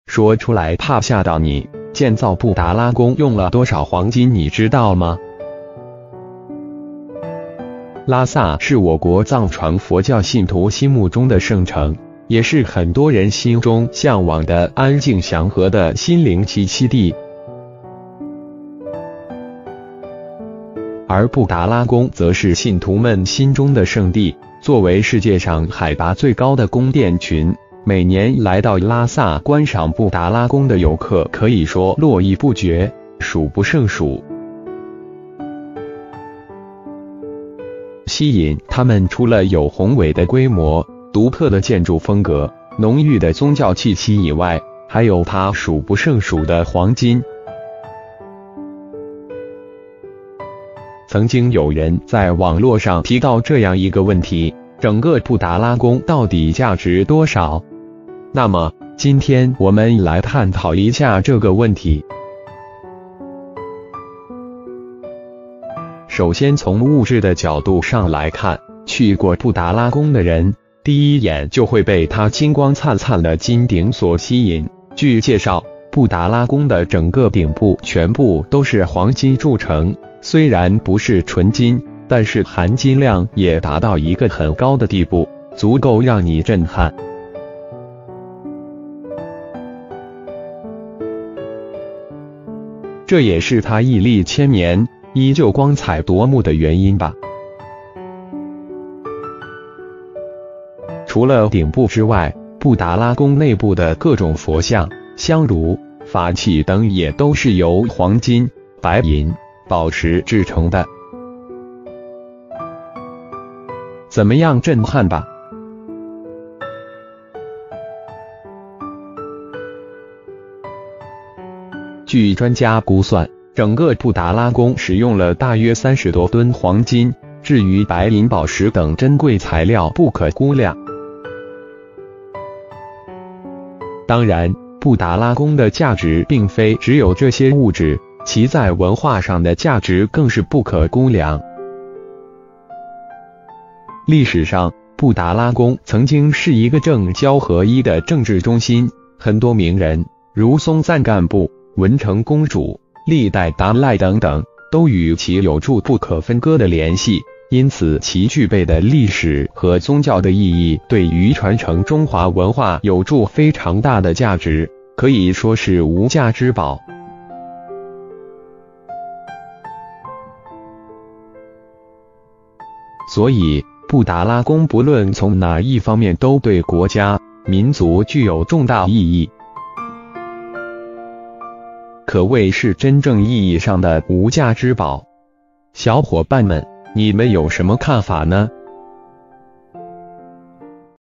说出来怕吓到你。建造布达拉宫用了多少黄金，你知道吗？拉萨是我国藏传佛教信徒心目中的圣城，也是很多人心中向往的安静祥和的心灵栖息地。而布达拉宫则是信徒们心中的圣地，作为世界上海拔最高的宫殿群，每年来到拉萨观赏布达拉宫的游客可以说络绎不绝，数不胜数。吸引他们除了有宏伟的规模、独特的建筑风格、浓郁的宗教气息以外，还有它数不胜数的黄金。曾经有人在网络上提到这样一个问题：整个布达拉宫到底价值多少？那么，今天我们来探讨一下这个问题。首先从物质的角度上来看，去过布达拉宫的人，第一眼就会被它金光灿灿的金顶所吸引。据介绍，布达拉宫的整个顶部全部都是黄金铸成，虽然不是纯金，但是含金量也达到一个很高的地步，足够让你震撼。这也是它屹立千年，依旧光彩夺目的原因吧。除了顶部之外，布达拉宫内部的各种佛像、香炉、法器等也都是由黄金、白银、宝石制成的。怎么样震撼吧？据专家估算，整个布达拉宫使用了大约30多吨黄金，至于白银、宝石等珍贵材料不可估量。当然，布达拉宫的价值并非只有这些物质，其在文化上的价值更是不可估量。历史上，布达拉宫曾经是一个政教合一的政治中心，很多名人，如松赞干布、文成公主、历代达赖等等，都与其有着不可分割的联系，因此其具备的历史和宗教的意义，对于传承中华文化有着非常大的价值，可以说是无价之宝。所以，布达拉宫不论从哪一方面都对国家、民族具有重大意义，可谓是真正意义上的无价之宝。小伙伴们，你们有什么看法呢？